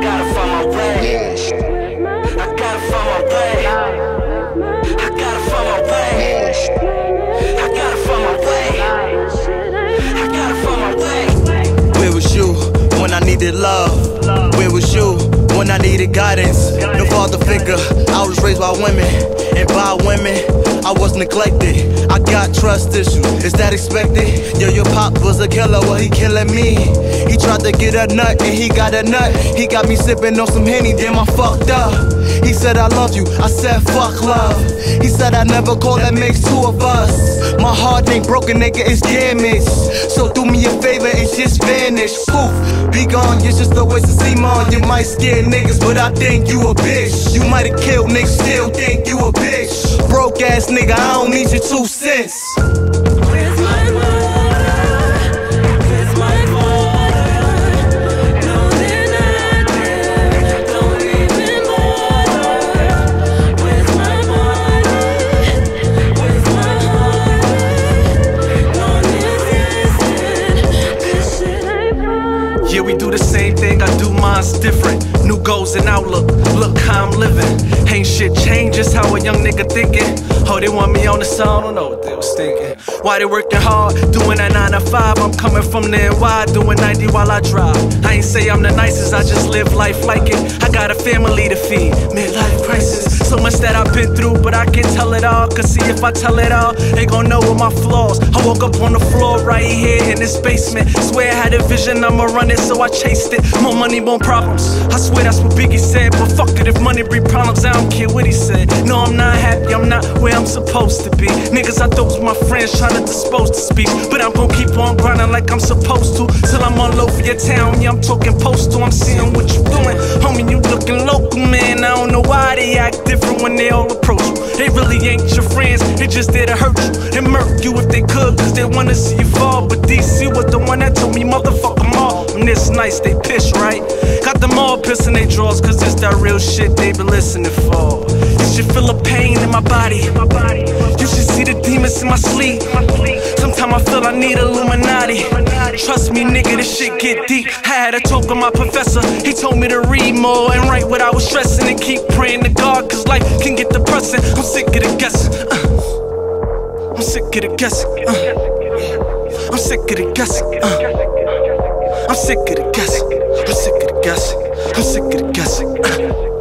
gotta find my way. I gotta find my way. I gotta find my way. I gotta find my way. I gotta find my way. Where was you when I needed love? Where was you when I needed guidance? No father figure. I was raised by women, and by women I was neglected. I got trust issues, is that expected? Yo, your pop was a killer, well he killing me. He tried to get a nut and he got a nut. He got me sipping on some Henny, damn I fucked up. He said I love you, I said fuck love. He said I never call, that makes two of us. My heart ain't broken, nigga, it's damaged. So do me a favor and just vanish. Poof, be gone, you're just a waste of semen. You might scare niggas, but I think you a bitch. You might have killed niggas, still think you a bitch. Broke ass nigga, I don't need your 2 cents. Where's my water? Where's my water? No, they're not there. Don't even bother. Where's my money? Where's my heart? Non-existent. This shit ain't fun. Yeah, we do the same thing, I do mine's different. New goals and outlook, look how I'm living. Ain't shit changed, just how a young nigga thinking. Oh, they want me on the side, I don't know what they was thinking. Why they working hard, doing that 9 to 5. I'm coming from the NY, doing 90 while I drive. I ain't say I'm the nicest, I just live life like it. I got a family to feed, midlife crisis. So much that I've been through, but I can't tell it all. Cause see, if I tell it all, they gon' know what my flaws. I woke up on the floor right here in this basement. Swear I had a vision, I'ma run it, so I chased it. More money, more problems. I swear that's what Biggie said. But fuck it, if money bring problems, I don't care what he said. No, I'm not happy, I'm not where I'm supposed to be. Niggas I thought was my friends trying to dispose the speech. But I'm gon' keep on grinding like I'm supposed to. Till I'm all over your town, yeah, I'm talking postal. I'm seeing what you doing. Homie, you looking local, man. I don't know why they act different when they all approach you. They really ain't your friends, they just there to hurt you and murk you if they could, cause they wanna see you fall. But DC was the one that told me, motherfuck them all. I'm this nice, they piss, right? Got them all pissing they drawers, cause it's that real shit they been listening for. You should feel the pain in my body. You should see the demons in my sleep. Sometimes I feel I need Illuminati. Trust me, nigga, this shit get deep. I had a talk with my professor. He told me to read more and write what I was stressing and keep praying to God, cause life can get depressing. I'm sick of the guessing. I'm sick of the guessing. I'm sick of the guessing. I'm sick of the guessing. I'm sick of the guessing. I'm sick of the guessing.